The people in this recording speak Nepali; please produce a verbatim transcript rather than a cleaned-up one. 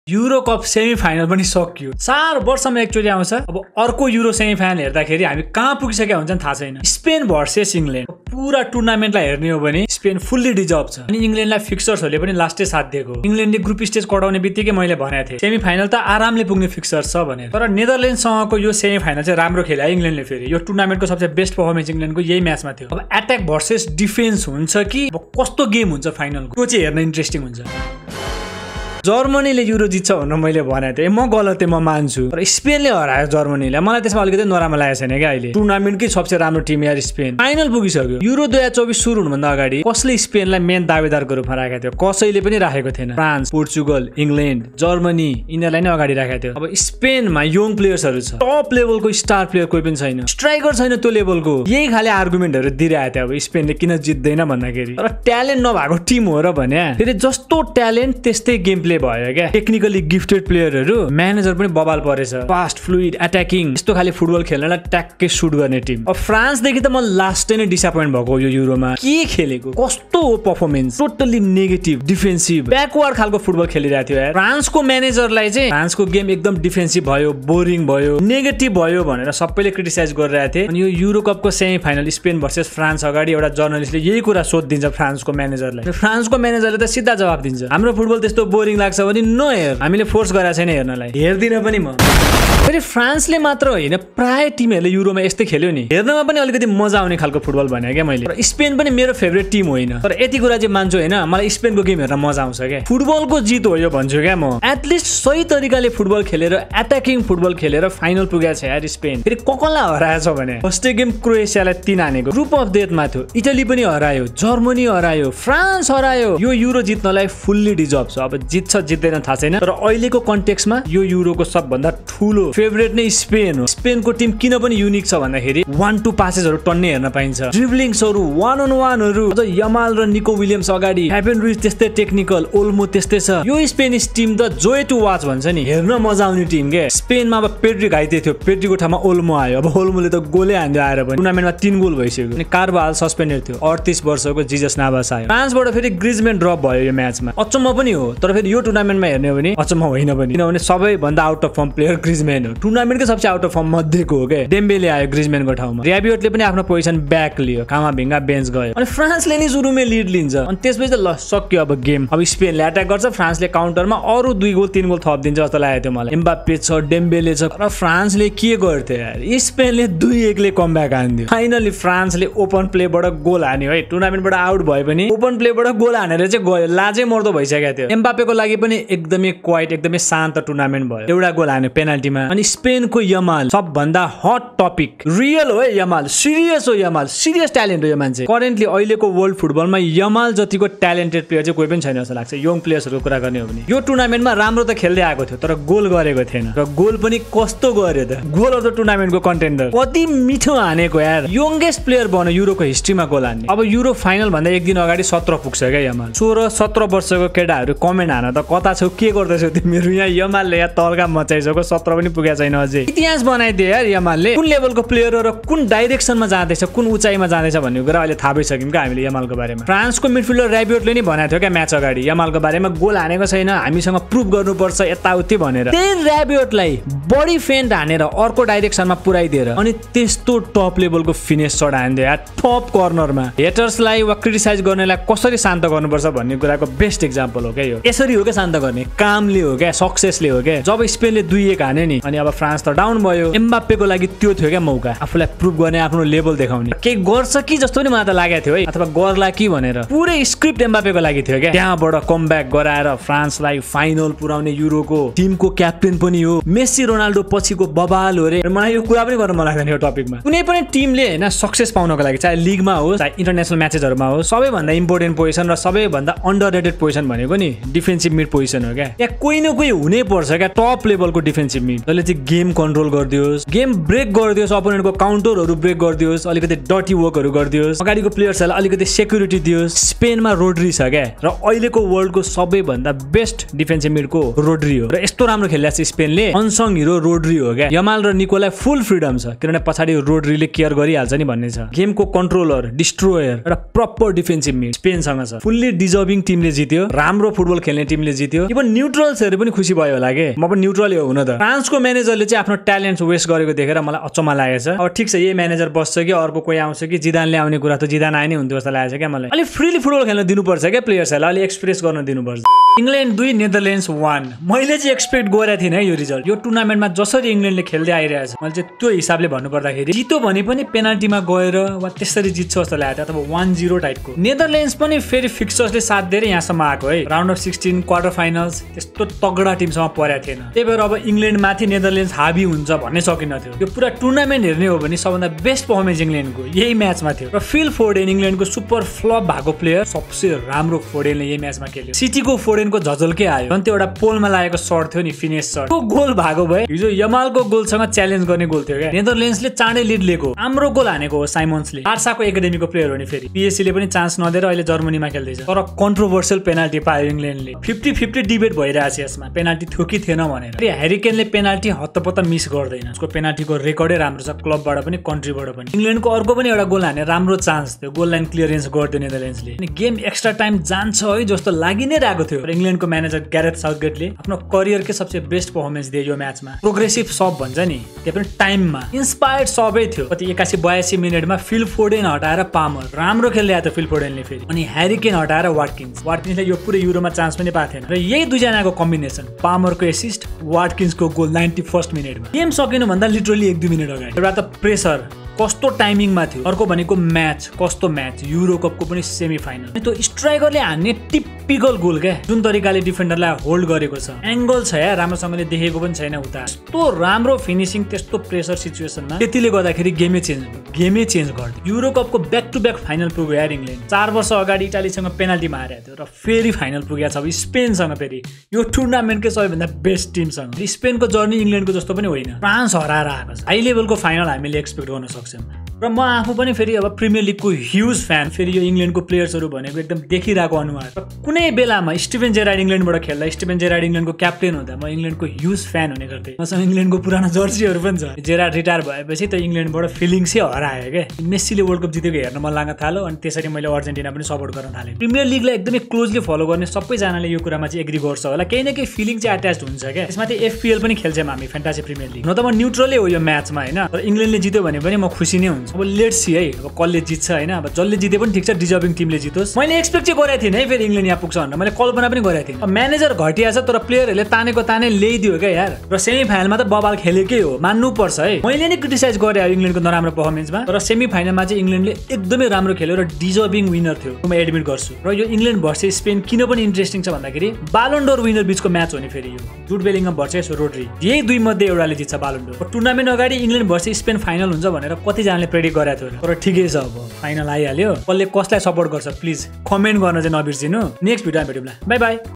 युरो कप सेमी फाइनल पनि सकियो। चार वर्षमा एकचोटि आउँछ। अब अर्को युरो सेमी फाइनल हेर्दाखेरि हामी कहाँ पुगिसकेका हुन्छन् थाहा छैन। स्पेन भर्सेस इङ्ल्यान्ड पुरा टुर्नामेन्टलाई हेर्ने हो भने स्पेन फुल्ली डिजर्भ छ। अनि इङ्ल्यान्डलाई फिक्सर्सहरूले पनि लास्टै साथ दिएको। इङ्ल्यान्डले ग्रुप स्टेज कटाउने बित्तिकै मैले भनेको थिएँ सेमी फाइनल त आरामले पुग्ने फिक्सर छ भनेर। तर नेदरल्यान्डसँगको यो सेमी फाइनल चाहिँ राम्रो खेल्यो इङ्ल्यान्डले। फेरि यो टुर्नामेन्टको सबसे बेस्ट पर्फर्मेन्स इङ्ल्यान्डको यही म्याचमा थियो। अब एट्याक भर्सेस डिफेन्स हुन्छ कि कस्तो गेम हुन्छ फाइनलको त्यो चाहिँ हेर्न इन्ट्रेस्टिङ हुन्छ। जर्मनीले युरो जित्छ भनेर मैले भनेको थिएँ, म गलत थिएँ, म मान्छु। तर स्पेनले हरायो जर्मनीलाई। मलाई त्यसमा अलिकति नराम्रो लागेको छैन क्या। अहिले टुर्नामेन्टकै सबसे राम्रो टिम यार स्पेन फाइनल पुगिसक्यो। युरो दुई हजार चौबिस सुरु हुनुभन्दा अगाडि कसले स्पेनलाई मेन दावेदारको रूपमा राखेको थियो? कसैले पनि राखेको थिएन। फ्रान्स, पोर्चुगल, इङ्ल्यान्ड, जर्मनी यिनीहरूलाई नै अगाडि राखेको थियो। अब स्पेनमा यङ प्लेयर्सहरू छ, टप लेभलको स्टार प्लेयर कोही पनि छैन, स्ट्राइकर छैन त्यो लेभलको। यही खाले आर्गुमेन्टहरू दिइरहेको थियो अब स्पेनले किन जित्दैन भन्दाखेरि। तर ट्यालेन्ट नभएको टिम हो र भने फेरि जस्तो ट्यालेन्ट त्यस्तै गेम भयो क्या। टेक्निकली गिफ्टेड प्लेयरहरू, म्यानेजर पनि बबाल परेछ। फास्ट फ्लुइड एट्याकिङ यस्तो खाली फुटबल खेल्नलाई ट्याक्कै सुट गर्ने टिम। अब फ्रान्सदेखि त म लास्टै नै डिसअपोइन्ट भएको यो युरोमा। के खेलेको कस्तो हो performance, totally negative defensive backward खालको फुटबल खेलिरहेको थियो यार। फ्रान्सको म्यानेजरलाई चाहिँ फ्रान्सको गेम एकदम डिफेन्सिभ भयो, बोरिङ भयो, नेगेटिभ भयो भनेर सबैले क्रिटिसाइज गरिरहेको थिए। अनि यो युरो कपको semi final Spain versus France अगाडि एउटा जर्नलिस्टले यही कुरा सोधिदिन्छ फ्रान्सको म्यानेजरलाई। फ्रान्सको म्यानेजरले त सिधा जवाब दिन्छ, हाम्रो फुटबल त्यस्तो बोरिङ लाग्छ भने नहेर, हामीले फोर्स गरेको छैन हेर्नलाई, हेर्दिन पनि म। फेरि फ्रान्सले मात्र होइन प्राय टिमहरूले युरोमा यस्तै खेल्यो नि, हेर्नमा पनि अलिकति मजा आउने खालको फुटबल भने क्या मैले। र स्पेन पनि मेरो फेभरेट टिम होइन, तर यति कुरा चाहिँ मान्छु होइन, मलाई स्पेनको गेम हेर्न मजा आउँछ क्या। फुटबलको जित हो यो भन्छु क्या म। एटलिस्ट सही तरिकाले फुटबल खेलेर एट्याकिङ फुटबल खेलेर फाइनल पुगेको छ यार स्पेन। फेरि कसलाई हराएछ भने फर्स्ट गेम क्रोएसियालाई तीन हानेको, ग्रुप अफ डेथमा थियो। इटली पनि हरायो, जर्मनी हरायो, फ्रान्स हरायो। यो युरो जित्नलाई फुल्ली डिजर्भ छ। अब जित्छ जित्दैन थाहा छैन, तर अहिलेको कन्टेक्स्टमा यो युरोको सबभन्दा ठुलो फेभरेट नै स्पेन हो। स्पेनको टिम किन पनि युनिक छ भन्दाखेरि वान टू पासेसहरू टन्ने हेर्न पाइन्छ, ड्रिब्लिङ्सहरू, वान अन वानहरू। अझ यमाल र निको विलियम्स अगाडि, फ्याबियन रुइज त्यस्तै टेक्निकल, ओल्मो त्यस्तै छ। यो स्पेनिस टिम त जोय टु वाच भन्छ नि, हेर्न मजा आउने टिम के। स्पेनमा अब पेड्री घाइते थियो, पेड्रीको ठाउँमा ओल्मो आयो। अब ओल्मोले त गोलै हान्दै आएर पनि टुर्नामेन्टमा तीन गोल भइसक्यो। अनि कार्वाल सस्पेन्डेड थियो, अडतिस वर्षको जिजस नाभास आयो। फ्रान्सबाट फेरि ग्रिजम्यान ड्रप भयो यो म्याचमा, अचम्म पनि हो। तर फेरि यो टुर्नामेन्टमा हेर्ने हो भने अचम्म होइन पनि, किनभने सबैभन्दा out of form player Griezmann हो। टुर्नामेन्टकै सबसे आउट अफ फर्म मध्येको हो क्या। डेम्बेले आयो ग्रिजम्यानको ठाउँमा, र्याबियोटले पनि आफ्नो पोजिसन ब्याक लियो, कामाभिङ्गा बेन्च गयो। अनि फ्रान्सले नि सुरुमै लिड लिन्छ। अनि त्यसपछि त ल सक्यो अब गेम। अब स्पेनले एट्याक गर्छ, फ्रान्सले काउन्टरमा अरू दुई गोल तीन गोल थपिदिन्छ जस्तो लागेको थियो मलाई। एम्बाप्पे छ, डेम्बेले छ, र फ्रान्सले के गर्थ्यो यार, स्पेनले दुई एकले कमब्याक हान्दियो। फाइनली फ्रान्सले ओपन प्लेबाट गोल हान्यो है। टुर्नामेन्टबाट आउट भए पनि ओपन प्लेबाट गोल हानेर चाहिँ गयो, लाजै मर्दो भइसकेको थियो। एम्बाप्पेको लागि पनि एकदमै क्वाइट एकदमै शान्त टुर्नामेन्ट भयो। एउटा गोल हान्यो पेनाल्टीमा। अनि स्पेनको यमाल सबभन्दा हट टपिक, रियल हो है यमाल, सिरियस हो यमाल, सिरियस ट्यालेन्ट हो यो मान्छे। करेन्टली अहिलेको वर्ल्ड फुटबलमा यमाल जतिको ट्यालेन्टेड प्लेयर चाहिँ कोही पनि छैन जस्तो लाग्छ, यङ प्लेयर्सहरूको कुरा गर्ने हो भने। यो टुर्नामेन्टमा राम्रो त खेल्दै आएको थियो, तर गोल गरेको थिएन। र गोल पनि कस्तो गर्यो त, गोल अफ द टुर्नामेन्टको कन्टेन्डर, कति मिठो हानेको यार। यङ्गेस्ट प्लेयर बन्यो युरोको हिस्ट्रीमा गोल हान्ने। अब युरो फाइनल भन्दा एक दिन अगाडि सत्र पुग्छ क्या यमाल। सोह्र सत्र वर्षको केटाहरू कमेन्ट हान त कता छौ, के गर्दैछौ तिमीहरू यहाँ, यमालले यहाँ तल्का मचाइसक्यो, सत्र पनि पुगेको छैन अझै। इतिहास बनाइदियो यार यमालले, कुन लेभलको प्लेयर हो र कुन डाइरेक्सनमा जाँदैछ, कुन उचाइमा जाँदैछ भन्ने कुरा अहिले थाहा भइसक्यौँ क्या हामीले यमालको बारेमा। फ्रान्सको मिडफिल्डर र्याबियोटले नि भनेको थियो क्या म्याच अगाडि यमालको बारेमा, गोल हानेको छैन, हामीसँग प्रुभ गर्नुपर्छ यताउति भनेर। त्यही र्याबियोटलाई बडी फेन्ट हानेर अर्को डाइरेक्सनमा पुऱ्याइदिएर अनि त्यस्तो टप लेभलको फिनिस सट हान्दियो यार, टप कर्नरमा। हेटर्सलाई वा क्रिटिसाइज गर्नेलाई कसरी शान्त गर्नुपर्छ भन्ने कुराको बेस्ट एक्जाम्पल हो क्या यो। यसरी हो क्या शान्त गर्ने, कामले हो क्या, सक्सेसले हो क्या। जब स्पेनले दुई एक हान्यो नि, अनि अब फ्रान्स त डाउन भयो। एम्बाप्पेको लागि त्यो थियो क्या मौका, आफूलाई प्रुभ गर्ने, आफ्नो लेभल देखाउने। केही गर्छ कि जस्तो पनि मलाई त लागेको थियो है, अथवा गर्ला कि भनेर। पुरै स्क्रिप्ट एम्बाप्पेको लागि थियो क्या। त्यहाँबाट कमब्याक गराएर फ्रान्सलाई फाइनल पुर्याउने युरोको टिमको क्याप्टेन पनि हो। मेसी रोनाल्डो पछिको बबाल हो रे। मलाई यो कुरा पनि गर्न मन लाग्दैन यो टपिकमा। कुनै पनि टिमले होइन सक्सेस पाउनको लागि, चाहे लिगमा होस् चाहे इन्टरनेसनल म्याचेसहरूमा होस्, सबैभन्दा इम्पोर्टेन्ट पोजिसन र सबैभन्दा अन्डररेटेड पोजिसन भनेको नि डिफेन्सिभ मिड पोजिसन हो क्या। यहाँ कोही न कोही हुनै पर्छ क्या, टप लेभलको डिफेन्सिभ मिड, जसले चाहिँ गेम कन्ट्रोल गरिदियोस्, गेम ब्रेक गरिदियोस्, अपोनेन्टको काउन्टरहरू ब्रेक गरिदियोस्, अलिकति डटी वर्कहरू गरिदियोस्, अगाडिको प्लेयर्सहरूलाई अलिकति सेक्युरिटी दियोस्। स्पेनमा रोड्री छ क्या, र अहिलेको वर्ल्डको सबैभन्दा बेस्ट डिफेन्सिभ मिडको रोड्री हो। र यस्तो राम्रो खेलिरहेको छ स्पेनले, अनसङ हिरो रोड्री हो क्या। यमाल र निकोलाई फुल फ्रिडम छ, किनभने पछाडि रोड्रीले केयर गरिहाल्छ नि भन्ने छ। गेमको कन्ट्रोलर, डिस्ट्रोयर र प्रपर डिफेन्सिभ मिड स्पेनसँग छ। फुल्ली डिजर्भिङ टिमले जित्यो, राम्रो फुटबल खेल्ने टिम टिमले जित्यो। इभन न्युट्रल्सहरु पनि खुसी भयो होला के, म पनि न्युट्रलै हो हुन त। फ्रान्सको म्यानेजरले चाहिँ आफ्नो ट्यालेन्ट वेस्ट गरेको देखेर मलाई अचम्म लागेछ। अब ठीक छ यही म्यानेजर बस्छ कि अर्को कोही आउँछ कि जिदानले आउने कुरा त जिदान आए नै हुन्थ्यो जस्तो लागेछ क्या मलाई। अलि फ्रीली फुटबल खेल्न दिनुपर्छ क्या प्लेयर्सहरुलाई, अलि एक्सप्रेस गर्न दिनुपर्छ। इंग्लैंड दुई नेदरल्यान्ड्स वान। मैले चाहिँ एक्सपेक्ट गरेको थिइनँ यो रिजल्ट। यो टुर्नामेन्टमा जसरी इंग्लैंडले खेल्दै आइरहेछ मैले चाहिँ त्यो हिसाबले भन्नुपर्दाखेरि जित्यो भने पनि पेनाल्टीमा गएर वा त्यसरी जित्छ जस्तो लागेको थियो, अथवा वन जीरो टाइपको। नेदरल्यान्ड्स पनि फेरि फिक्सर्सले साथ दिएर यहाँसम्म आएको है, round of sixteen quarter finals त्यस्तो तगडा टिमसँग परेको थिएन। त्यही भएर अब इंग्लैंड माथि नेदरल्यान्ड्स हाबी हुन्छ भन्ने सकिन थियो। यो पुरा टुर्नामेन्ट हेर्ने हो भने सबभन्दा बेस्ट पर्फर्मेन्स इंग्लैंडको यही म्याचमा थियो। र फिल फोडेन इंग्लैंडको सुपर फ्लप भएको प्लेयर, सबसे राम्रो फोडेनले यही म्याचमा खेल्यो। सिटीको फोडेनको झझल्कै आयो, झन् त्यो एउटा पोलमा लागेको सर्ट थियो नि, फिनिश सर्ट, त्यो गोल भएको भए हिजो यमालको गोलसँग च्यालेन्ज गर्ने गोल थियो क्या। नेदरल्यान्ड्सले चाँडै लिड लिएको, राम्रो गोल हानेको हो साइमन्सले, बार्साको एकाडेमीको प्लेयर हो नि। फेरि पीएससीले पनि चान्स नदिएर अहिले जर्मनीमा खेल्दैछ। तर कन्ट्रोभर्सियल पेनाल्टी पायो इंग्लैंडले। फिफ्टी फिफ्टी डिबेट भइरहेछ यसमा, पेनाल्टी थियो कि थिएन भनेर। फेरि ह्यारी केनले पेनाल्टी हत्तपत्त मिस गर्दैन, उसको पेनाल्टीको रेकर्डै राम्रो छ, क्लबबाट पनि कन्ट्रीबाट पनि। इंग्लैंडको अर्को पनि एउटा गोल हाने राम्रो चान्स थियो, गोल लाइन क्लियरेन्स गर्यो नेदरल्यान्ड्सले। अनि गेम एक्स्ट्रा टाइम जान्छ है जस्तो लागि नै रहेको थियो। इंग्लैंडको म्यानेजर ग्यारेथ साउथगेटले आफ्नो करियरकै सबसे बेस्ट पर्फर्मेन्स दियो यो म्याचमा। प्रोग्रेसिभ सब भन्छ नि, त्यो पनि टाइममा इन्स्पायर्ड सबै थियो। कति एकासी बयासी मिनटमा फिल फोडेन हटाएर पामर, राम्रो खेल्दै आयो फिल फोडेनले। फेरि अनि ह्यारी केन हटाएर वाटकिन्स, वाटकिन्सले यो पुरै युरोमा चान्स पनि पाएको थिएन। र यही दुईजनाको कम्बिनेसन, पामरको एसिस्ट, वाटकिन्सको गोल नाइन्टी फर्स्ट मिनटमा। गेम सकिनु भन्दा लिटरली एक दुई मिनट अगाडि। एउटा त प्रेसर कस्तो टाइमिङमा थियो, अर्को भनेको म्याच कस्तो म्याच, युरो कपको पनि सेमी फाइनल। त्यो स्ट्राइकरले हान्ने टिपिकल गोल क्या, जुन तरिकाले डिफेन्डरलाई होल्ड गरेको छ, एंगल छ या राम्रोसँगले देखेको पनि छैन उता। यस्तो राम्रो फिनिसिङ त्यस्तो प्रेसर सिचुएसनमा, त्यतिले गर्दाखेरि गेमै चेन्ज भयो, गेमै चेन्ज गर्यो। युरो कपको ब्याक टु ब्याक फाइनल पुग्यो यार इंग्लैंड। चार वर्ष अगाडि इटालीसँग पेनाल्टीमा हारेको थियो र फेरि फाइनल पुगेको छ स्पेनसँग। फेरि यो टुर्नामेन्टकै सबैभन्दा बेस्ट टिमसँग। स्पेनको जर्नी इंग्लैंडको जस्तो पनि होइन, फ्रान्स हराएर आएको छ। हाई लेभलको फाइनल हामीले एक्सपेक्ट गर्न सक्छौँ। र म आफू पनि फेरि अब प्रिमियर लिगको ह्युज फ्यान। फेरि यो इंग्लैंडको प्लेयर्सहरू भनेको एकदम देखिरहेको अनुहार। र कुनै बेलामा स्टिभेन जेरार्ड इंग्लैंडबाट खेल्दा, स्टिभेन जेरार्ड इंग्लैंडको क्याप्टेन हुँदा म इंग्लैंडको ह्युज फ्यान हुने गर्थेँ। मसँग इंग्लैंडको पुरानो जर्सीहरू पनि छ। जेरार्ड रिटायर भएपछि त इंग्लैंडबाट फिलिङ्सै हरायो क्या। मेस्सीले वर्ल्ड कप जितेको हेर्न मन लाग्न थाल्यो, अनि त्यसरी मैले अर्जेन्टिना पनि सपोर्ट गर्न थालेँ। प्रिमियर लिगलाई एकदमै क्लोजली फलो गर्ने सबैजनाले यो कुरामा चाहिँ एग्री गर्छ होला, केही न केही फिलिङ चाहिँ अट्याच्ड हुन्छ क्या। त्यसमा चाहिँ एफपीएल पनि खेल्छौँ हामी, फ्यान्टासी प्रिमियर लिग। न त म न्युट्रलै हो यो म्याचमा होइन, तर इंग्लैंडले जित्यो भने पनि म खुसी नै हुन्छु। अब लेट्स सी है, अब कसले जित्छ होइन। अब जसले जिते पनि ठिक छ, डिजर्भिङ टिमले जितोस्। मैले एक्सपेक्ट चाहिँ गरेको थिइनँ है फेरि इंग्लैंड यहाँ पुग्छ भनेर, मैले कल्पना पनि गरेको थिइनँ। म्यानेजर घटिया छ तर प्लेयरहरूले तानेको ताने ल्याइदियो क्या यार। र सेमी फाइनलमा त बबाल खेलेकै हो, मान्नुपर्छ है। मैले नै क्रिटिसाइज गरेँ इंग्लैंडको नराम्रो पर्फर्मेन्समा, तर सेमी फाइनलमा चाहिँ इंग्लैंडले एकदमै राम्रो खेल्यो र डिजर्भिङ विनर थियो, म एडमिट गर्छु। र यो इंग्लैंड भर्सेस स्पेन किन पनि इन्ट्रेस्टिङ छ भन्दाखेरि बालन डोर विनर बीचको म्याच हो नि फेरि यो, जुड बेलिङहम भर्सेस रोड्री। यही दुई मध्ये एउटाले जित्छ बालन डोर। टुर्नामेन्ट अगाडि इंग्लैंड भर्सेस स्पेन फाइनल हुन्छ भनेर कतिजनाले प्रेडिक्ट गरेको थियो, तर ठिकै छ। अब फाइनल आइहाल्यो, कसले कसलाई सपोर्ट गर्छ प्लिज कमेन्ट गर्न चाहिँ नबिर्सिनु। नेक्स्ट भिडियोमा भेटौँला, बाई बाई।